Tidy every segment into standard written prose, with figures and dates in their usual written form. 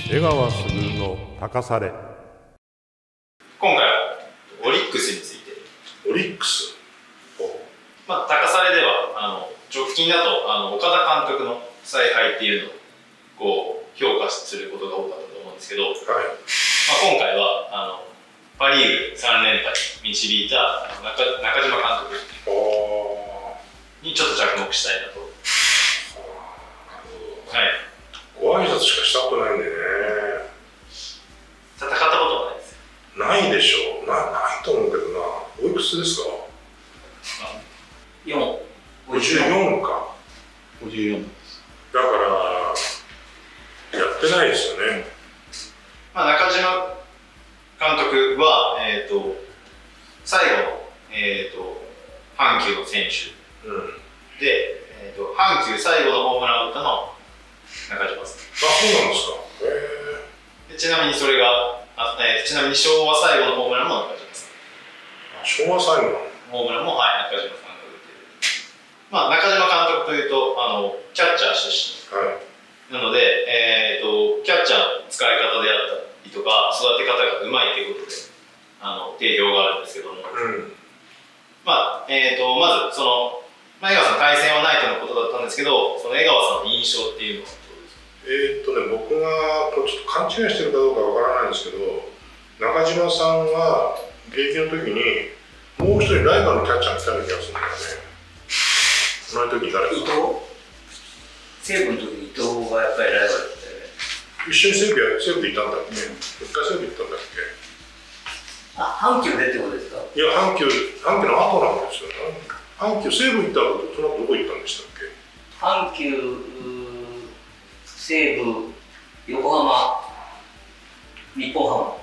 江川卓の高され。 今回はオリックスについて。 オリックス、 高されでは直近だと岡田監督の采配っていうのをこう評価することが多かったと思うんですけど、 はい、 今回はパ・リーグ3連覇に導いた中島監督にちょっと着目したいなと。はい、 ご挨拶しかしたことないんでね。 戦ったことはないです。 ないでしょう。ないと思うけどな。おいくつですか？54か。 54です。 だからやってないですよね。 中島監督は最後の阪急の選手、で阪急最後のホームランを打ったのは中島さん。 そうなんですか。 でちなみにそれがちなみに昭和最後のホームランも中島さん。 昭和最後のホームランも中島さんが打っている。中島監督というとキャッチャー出身、なので、キャッチャーの使い方であったりとか育て方がうまいということで定評があるんですけども、まずその江川さん対戦はないとのことだったんですけど、その江川さんの印象っていうのはどうですか？ 僕がちょっと勘違いしてるかどうかわからないんですけど、中島さんは現役の時にもう一人ライバルのキャッチャーがいたような気がするんだよね。その時に誰か。 伊藤？西武の時に伊藤がやっぱりライバルだったよね。 一緒に西武いたんだっけ？一回西武行ったんだっけ？ 阪急でってことですか？ いや、阪急の後なんですよね。阪急、西武行った後、その後どこ行ったんでしたっけ？ 阪急、西武、横浜、日本ハ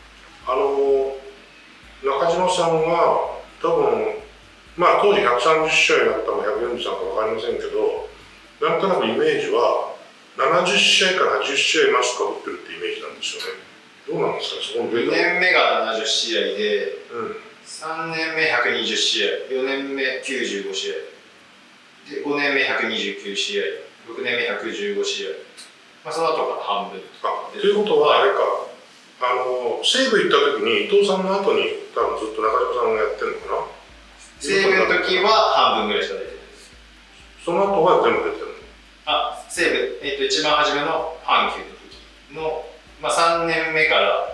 ム。中島さんは多分当時130試合だったのか143か分かりませんけど、なんとなくイメージは70試合から80試合マスクかぶってるってイメージなんですよね。どうなんですか、そこのデータ。 2年目が70試合で、3年目120試合、4年目95試合、で5年目129試合、6年目115試合、その後が半分ということはあれか、西武行った時に伊藤さんの後に多分ずっと中島さんがやってるのかな。 西武の時は半分ぐらいしか出てないです。 その後は全部出てるの？ 西武、一番初めの阪急の時の、3年目から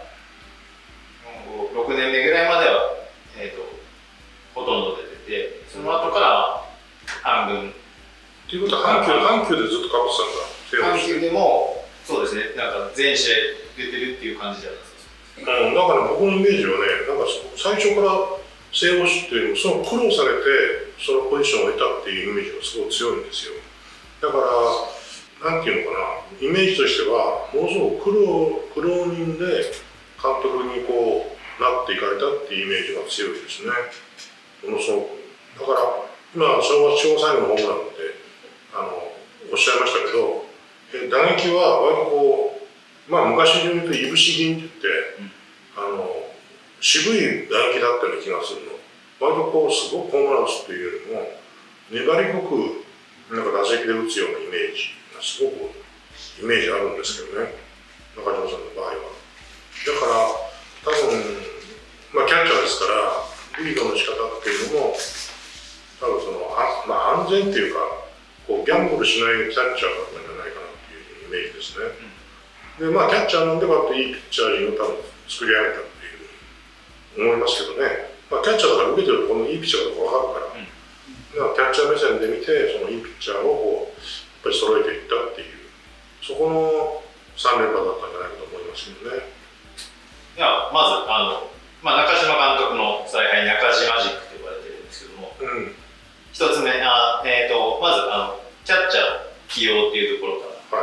6年目ぐらいまでは、ほとんど出てて、その後から半分。 ということは阪急でずっとかぶってたんだ。 阪急でもそうですね、全試合出てるっていう感じだったんです。 だから僕のイメージはね、最初から正捕手っていうのもその苦労されてそのポジションを得たっていうイメージがすごい強いんですよ。だからなんていうのかな、イメージとしてはものすごく苦労人で監督になっていかれたっていうイメージが強いですね。ものすごく。だから今昭和最後のホームランっておっしゃいましたけど、打撃は割と昔で言うといぶし銀って言って、渋い打撃だったような気がするの。割とすごくホームラン打つっていうよりも粘り濃く打席で打つようなイメージがすごくイメージあるんですけどね、中島さんの場合は。だから多分キャッチャーですからリードの仕方っていうのも多分安全っていうかギャンブルしないキャッチャーだったんじゃないかなっていうイメージですね。でキャッチャーなんでこうやっていいピッチャー陣を多分作り上げたっていう思いますけどね。キャッチャーだから受けてるとこのいいピッチャーが分かるから、キャッチャー目線で見てそのいいピッチャーをやっぱり揃えていったっていう、そこの3連覇だったんじゃないかと思いますけどね。 ではまず中島監督の采配、中島軸と呼ばれてるんですけども、一つ目まずキャッチャー起用っていうところから、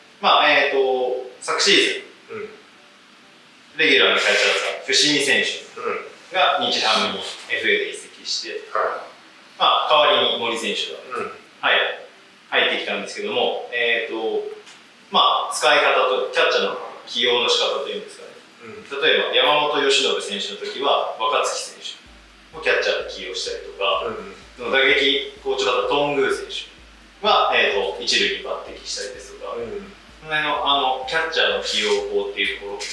昨シーズン、レギュラーのキャッチャーだった伏見選手が日ハムに FA で移籍して、代わりに森選手が、入ってきたんですけども、使い方とキャッチャーの起用の仕方というんですかね、例えば山本由伸選手の時は若月選手をキャッチャーで起用したりとか、打撃好調だった頓宮選手は、一塁に抜擢したりですとか、 この辺のキャッチャーの起用法っていうところ、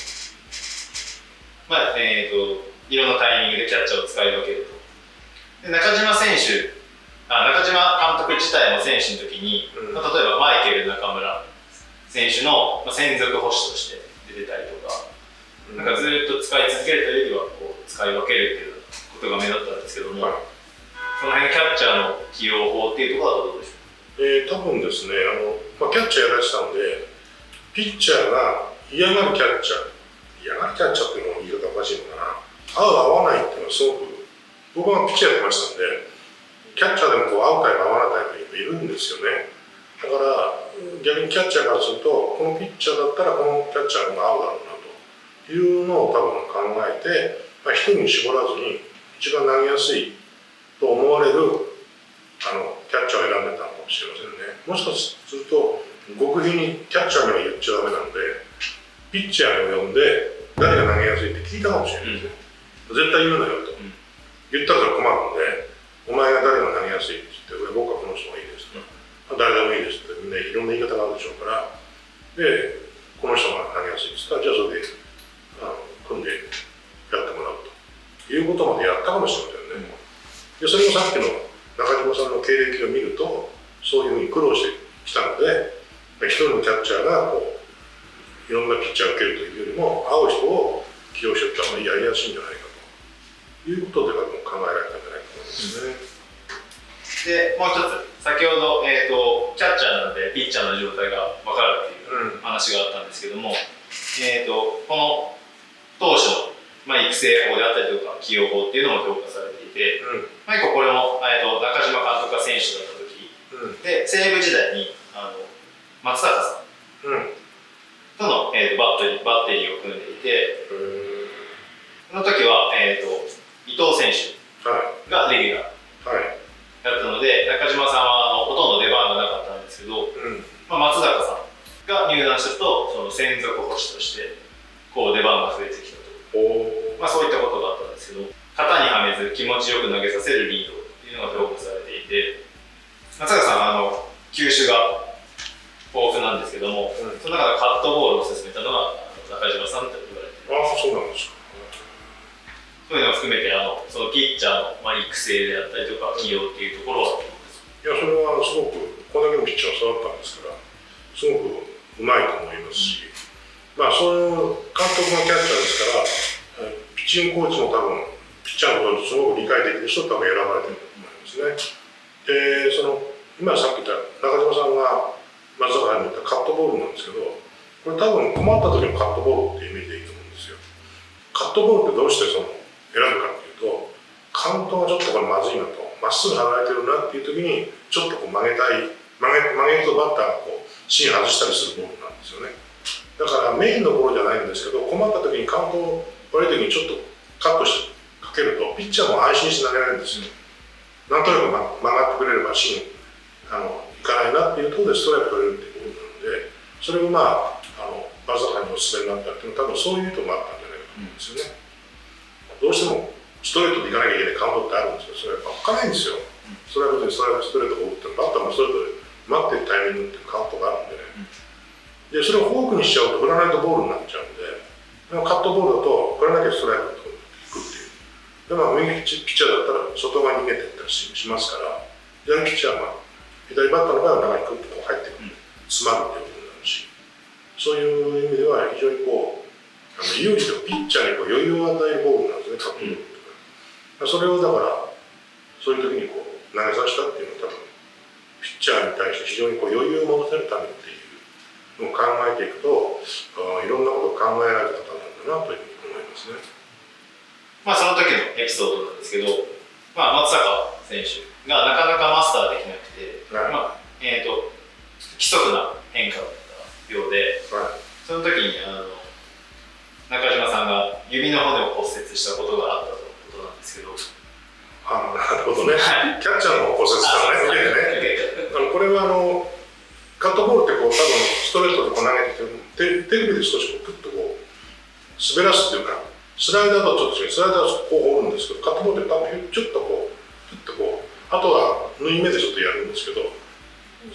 いろんなタイミングでキャッチャーを使い分けると。で中島監督自体も選手の時に、例えばマイケル中村選手の専属捕手として出てたりとか、なんかずっと使い続けるというよりはこう使い分けるっていうことが目立ったんですけども、その辺キャッチャーの起用法っていうところはどうでしょうか？ 多分ですね、キャッチャーやられてたので、ピッチャーが嫌がるキャッチャーっていうのも言い方おかしいのかな、合う合わないっていうのはすごく、僕はピッチャーやってましたんで、キャッチャーでもこう合うタイプ合わないタイプいるんですよね。だから逆にキャッチャーからすると、このピッチャーだったらこのキャッチャーが合うだろうなというのを多分考えて、一人に絞らずに一番投げやすいと思われるキャッチャーを選んでたのかもしれませんね。もしかすると極秘にキャッチャーには言っちゃダメなので、ピッチャーを呼んで誰が投げやすいって聞いたかもしれないですね。絶対言うなよと、言ったら困るので、お前が誰が投げやすいって言って、僕はこの人がいいですとか、誰でもいいですってみんないろんな言い方があるでしょうから、でこの人が投げやすいですから、じゃあそれで組んでやってもらうということまでやったかもしれませんね。でそれもさっきの中島さんの経歴を見ると、そういうふうに苦労してきたので、一人のキャッチャーがこういろんなピッチャーを受けるというよりも、合う人を起用しておった方がやりやすいんじゃないかということで考えられたんじゃないかと思いますね。 でもう一つ、先ほど、キャッチャーなのでピッチャーの状態が分かるっていう話があったんですけども、この投手の、育成法であったりとか起用法っていうのも評価されていて、一個これも、中島監督が選手だった時、で西武時代に松坂さんとの、バッテリーを組んでいて、その時は、伊藤選手がレギュラーだったので、中島さんはほとんど出番がなかったんですけど、松坂さんが入団するとその専属捕手としてこう出番が増えてきたと、そういったことがあったんですけど、型にはめず気持ちよく投げさせるリードっていうのが評価されていて、松坂さん球種が豊富なんですけども、その中でカットボールを進めたのが中島さんと言われています。 そうなんですか。 そういうのを含めてそのピッチャーの育成であったりとか起用っていうところはどうですか？ いや、それはすごくこれだけのピッチャーを育ったんですから、すごくうまいと思いますし、その監督のキャッチャーですから、ピッチングコーチも多分ピッチャーのことをすごく理解できる人と多分選ばれてると思いますね。で今さっき言った中島さんが松坂さんに言ったカットボールなんですけど、これ多分困った時のカットボールっていうイメージでいいと思うんですよ。カットボールってどうして選ぶかっていうと、カウントがちょっとこれまずいなと、まっすぐ離れてるなっていう時にちょっとこう曲げるとバッターがこう芯外したりするボールなんですよね。だからメインのボールじゃないんですけど、困った時にカウントを悪い時にちょっとカットしてかけるとピッチャーも安心して投げられるんですよ。なんとなく曲がってくれれば芯いかないなっていうところでストライク取れるっていうボールなので、それを松坂におすすめになったっていうのは多分そういう意図もあったんじゃないかと思うんですよね。どうしてもストレートでいかなきゃいけないカウントってあるんですけど、それはやっぱ開かないんですよ。それは別にストレートを打ってバッターもストレートで待ってるタイミングっていうカウントがあるんでね。でそれをフォークにしちゃうと振らないとボールになっちゃうんで、カットボールだと振らなきゃストライクといくっていう。で右ピッチャーだったら外側に逃げていったりしますから、左ピッチャーは左バッターの場合は中にクッとこう入ってくる、詰まるっていうことになるし、そういう意味では非常に有利でピッチャーに余裕を与えるボールなんですね、カットボールとか。それをだからそういう時に投げさせたっていうのは多分ピッチャーに対して非常に余裕を持たせるためっていうのを考えていくと、いろんなことを考えられた方なんだなというふうに思いますね。 その時のエピソードなんですけど、松坂選手がなかなかマスターできなくて、規則な変化だったようで、その時に中島さんが指の骨を骨折したことがあったということなんですけど。 なるほどね。キャッチャーの骨折したのね。これはカットボールって多分ストレートで投げて手首で少しプッと滑らすっていうか、スライダーとはちょっと違う。スライダーはこう折るんですけど、カットボールって多分ちょっとプッとあとは縫い目でちょっとやるんですけど、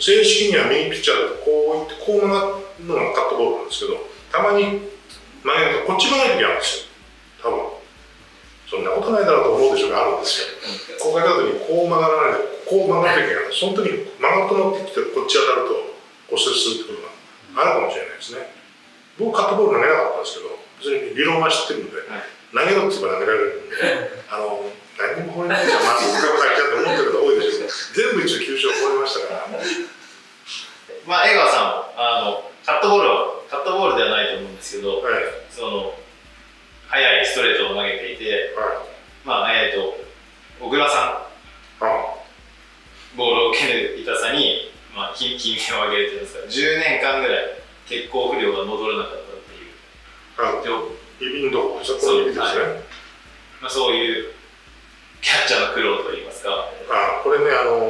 正式には右ピッチャーだとこういってこう曲がるのがカットボールなんですけど、たまに曲げるとこっち曲がる時あるんですよ。多分そんなことないだろうと思うでしょうがあるんですよ。こう書いた時にこう曲がらないでこう曲がる時がある。その時に曲がると思ってきてこっち当たると骨折するってことがあるかもしれないですね。僕カットボール投げなかったんですけど、別に理論は知ってるんで、投げろって言えば投げられるんで、何にも放れないじゃん、まっすぐかぶだけだと思ってる方多いでしょうけど、全部一応球種を放れましたから。 まあ江川さんもカットボールではないと思うんですけど、その速いストレートを投げていて、まあ小倉さん、ボールを受ける痛さに、まあ、悲鳴を上げるというんですか、10年間ぐらい血行不良が戻らなかったっていう。 指のとこですね。 まあそういうキャッチャーの苦労といいますか。 これね、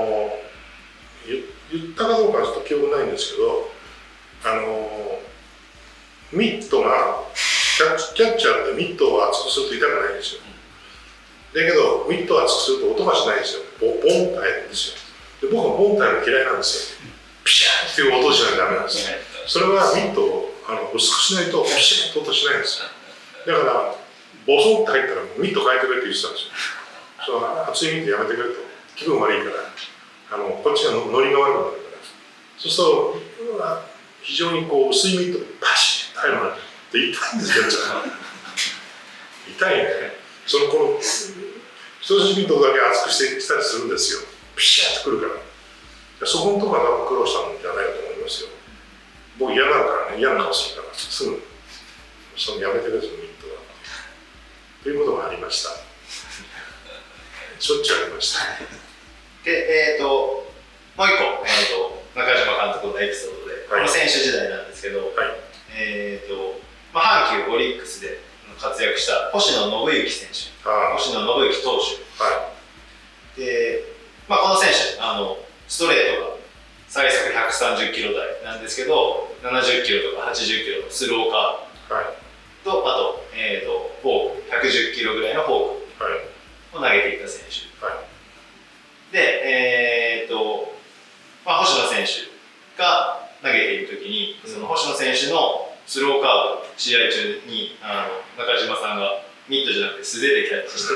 言ったかどうかちょっと記憶ないんですけど、ミットがキャッチャーってミットを厚くすると痛くないんですよ。だけどミットを厚くすると音がしないんですよ。ボンって入るんですよ。で僕はボンって入るの嫌いなんですよ。ピシャーっていう音をしないとダメなんですよ。それはミットを薄くしないとピシャーって音しないんですよ。だからボソンって入ったらミット変えてくれって言ってたんですよ。その厚いミットやめてくれと、気分悪いからこっちがノリが悪くなるから、そうすると非常にこう薄いミットでパシッと入るのが痛いんですよ。痛いね。その人差し指のとこだけ厚くしてしたりするんですよ。ピシャッとくるから、そこのとこは多分苦労したんじゃないかと思いますよ。僕嫌がるからね、嫌な顔するからすぐそのやめてくれとミットはということがありました。しょっちゅうありました。 で、もう一個、中島監督のエピソードで、この選手時代なんですけど、まあ、阪急オリックスで活躍した星野信之選手、星野信之投手、で、まあ、この選手、ストレートが最速130キロ台なんですけど、70キロとか80キロのスローカーブと、あと、フォーク、110キロぐらいのフォークを投げていた選手。で、まあ、星野選手が投げているときに、その星野選手のスローカーブ、試合中に中島さんがミットじゃなくて素手でキャッチして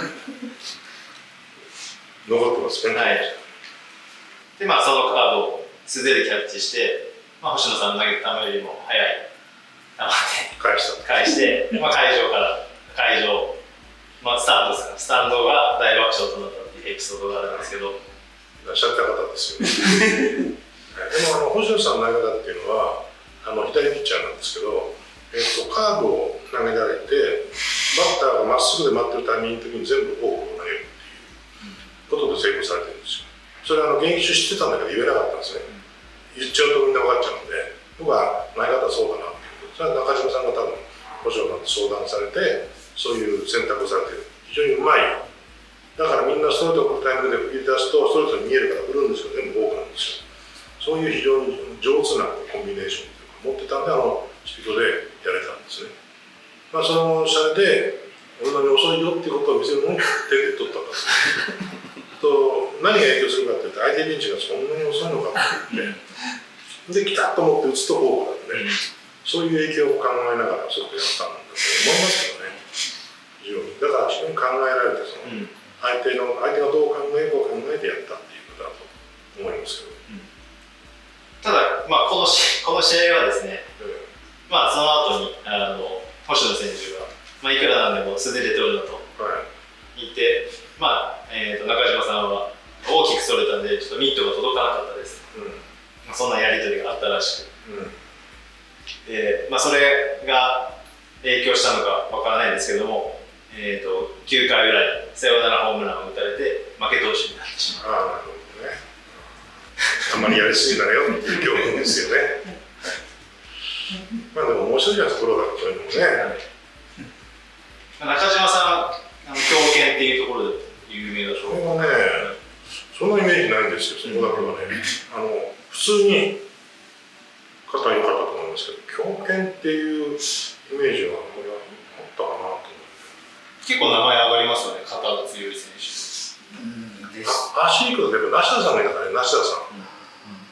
残ってますね。 で、まあ、そのカーブを素手でキャッチして、まあ、星野さんの投げた球よりも速い球で返して、まあ、会場、まあ、スタンドが大爆笑となったっていうエピソードがあるんですけど、 いらっしゃった方ですよね。でも星野さんの投げ方っていうのは左ピッチャーなんですけど、カーブを投げられてバッターがまっすぐで待ってるタイミングの時に全部フォークを投げるっていうことで成功されてるんですよ。それは現役中知ってたんだけど言えなかったんですね。言っちゃうとみんな分かっちゃうんで、僕は投げ方そうだなっていうこと、それは中島さんが多分星野さんと相談されてそういう選択をされてる。非常にうまい。だからみんなストレートを振るタイミングで振り出すとストレートに見えるから振るんですけど全部フォークなんですよ。そういう非常に上手なコンビネーションというか持ってたんでスピードでやれたんですね。まあその車で俺のに遅いよっていうことを見せるのに手で取ったんですと何が影響するかっていうと相手ベンチがそんなに遅いのかって言ってで来たと思って打つとフォークなんで、そういう影響を考えながらそういうことやったんだと思いますけどね。非常にだから非常に考えられて相手がどう考えようか考えてやったっていうことだと思いますけど、 ただ、まあ、この試合はですね、まあ、その後に星野選手が、まあ、いくらなんでも素手で取るなと言って、まあ中島さんは大きくそれたんでちょっとミットが届かなかったです、まあ、そんなやり取りがあったらしく、でまあ、それが影響したのかわからないですけども、9回裏にサヨナラホームランを打たれて負け投手になってしまう。 なるほどね。あんまりやりすぎだよっていう教訓ですよね。まあでも面白いじゃないですか、プロだとそういうのもね。 中島さん、強肩っていうところで有名でしょう。 これはね、そんなイメージないんですよ、そこだけはね。普通に肩良かったと思いますけど、強肩っていうイメージはこれはあったかなと思って。 結構名前上がりますよね、肩が強い選手。 足いくだけど、梨田さんがいたからね、梨田さん。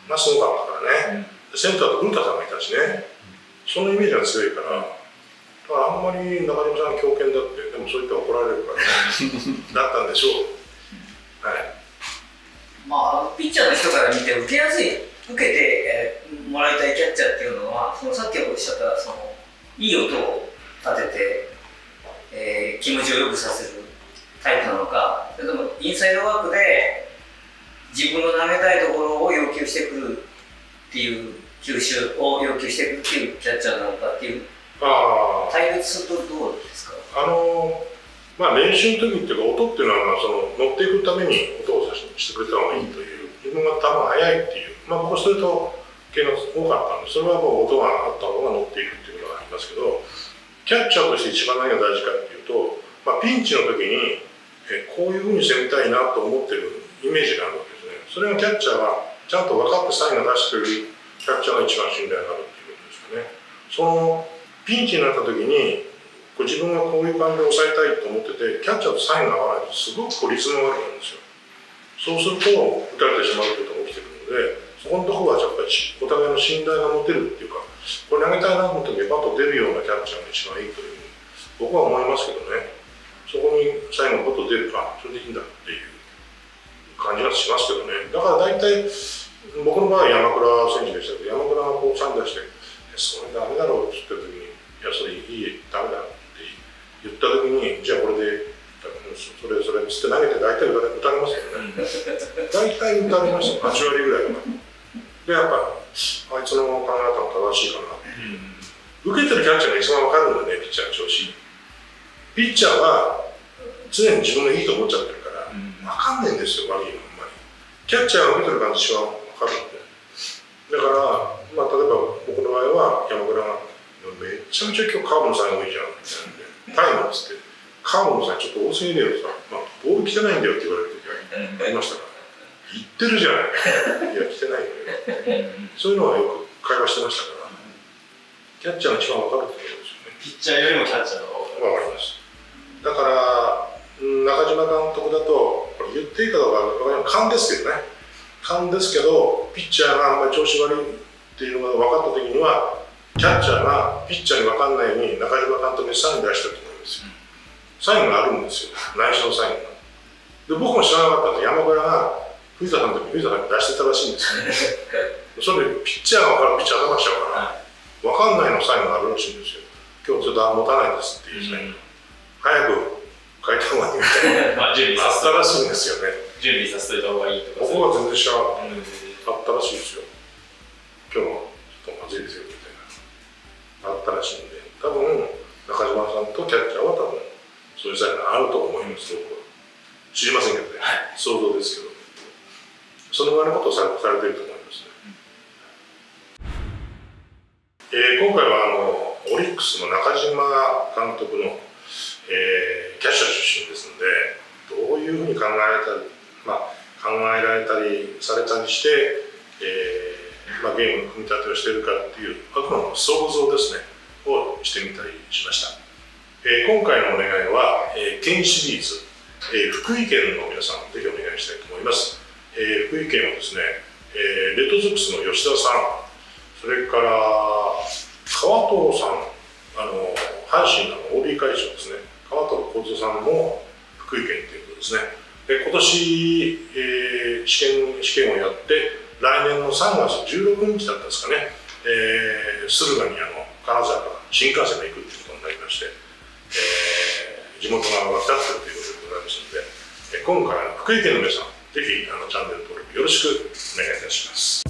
がすごかったからね、センターと古田さんがいたしね、そのイメージが強いから、だからあんまり中島さん強肩だって、でもそう言って怒られるからね、だったんでしょう。はい。 まあ、ピッチャーの人から見て受けやすい、受けて、もらいたいキャッチャーっていうのは、そのさっきおっしゃったそのいい音を立てて、気持ちを良くさせるタイプなのか、それともインサイドワークで自分の投げたいところを要求してくるっていう球種を要求してくるっていうキャッチャーなのかっていう対立するとどうですか？ まあ、練習の時っていうか音っていうのは、その乗っていくために音をしてくれた方がいいという、自分が球が速いっていう、まあ、僕ストレート系が多かったんで、それはもう音があった方が乗っていくっていうことがありますけど、キャッチャーとして一番何が大事かっていうと、まあ、ピンチの時にこういうふうに攻めたいなと思ってるイメージがあるわけですね。それがキャッチャーがちゃんと分かってサインが出してくれるキャッチャーが一番信頼があるっていうことですよね。そのピンチになった時に自分がこういう感じで抑えたいと思ってて、キャッチャーとサインが合わないとすごくリズムが悪くなるんですよ。そうすると打たれてしまうということが起きてくるので、そこのところはやっぱりお互いの信頼が持てるっていうか、これ投げたいなと思った時にバッと出るようなキャッチャーが一番いいというふうに僕は思いますけどね。そこに最後バッと出るか、それでいいんだっていう感じがしますけどね。だから大体僕の場合は山倉選手でしたけど、山倉がこうサイン出して「それダメだろう」って言った時に「いやそれいいダメだ」って言った時に、じゃあこれでそれっつって投げて大体打たれますけどね。大体打たれました、8割ぐらいは。でやっぱあいつの考え方も正しいかなっていう、受けてるキャッチャーが一番分かるんだよね、ピッチャーの調子。ピッチャーは常に自分がいいと思っちゃってるから分かんないんですよ、悪いのあんまり。キャッチャーが受けてる感じは分かるんで、だから、まあ、例えば僕の場合は山倉がめちゃめちゃ今日カーブのサイン多いじゃんみたいなんで、タイムっつってカーブのサインちょっと多すぎるよさ、まあ、ボール来てないんだよって言われる時がありましたから、言ってるじゃない、いや来てないよね、そういうのはよく会話してましたから、キャッチャーが一番分かるってことですよね。 ピッチャーよりもキャッチャーの方が分かります。だから中島監督だと、これ言っていいかどうか分かりません、勘ですけどね、勘ですけど、ピッチャーがあんまり調子悪いっていうのが分かった時には、キャッチャーがピッチャーに分かんないように中島監督にサイン出してると思うんですよ。サインがあるんですよ、内緒のサインが。で僕も知らなかったんで、山倉が藤田さんの時に藤田さんに出してたらしいんですよ。それでピッチャーが分かる、ピッチャー頭しちゃうから、分かんないのサインがあるらしいんですよ。今日ちょっと持たないですっていうサイン、早く書いた方がいいみたいなまあ準備あったらしいんですよね。 準備させといた方がいいとか。 僕は全然知らなかった、あったらしいですよ。今日のちょっとまずいですよみたいな、あったらしいんで、多分中島さんとキャッチャーは多分そういうサインがあると思います。僕は知りませんけどね、想像ですけど、そのぐらいのことをされていると思いますね。今回はオリックスの中島監督の、キャッチャー出身ですので、どういうふうに考えられたりされたりして、ゲームの組み立てをしているかっていうあくまでも想像ですねをしてみたりしました。今回のお願いは、県シリーズ、福井県の皆さんぜひお願いしたいと思います。福井県はですね、レッドソックスの吉田さん、それから川藤さん、阪神の OB 会長ですね、川藤幸三さんも福井県ということですね。で今年、試験をやって来年の3月16日だったんですかね、敦賀に金沢から新幹線で行くということになりまして、地元側が2つということでございますので、今回は福井県の皆さんぜひチャンネル登録よろしくお願いいたします。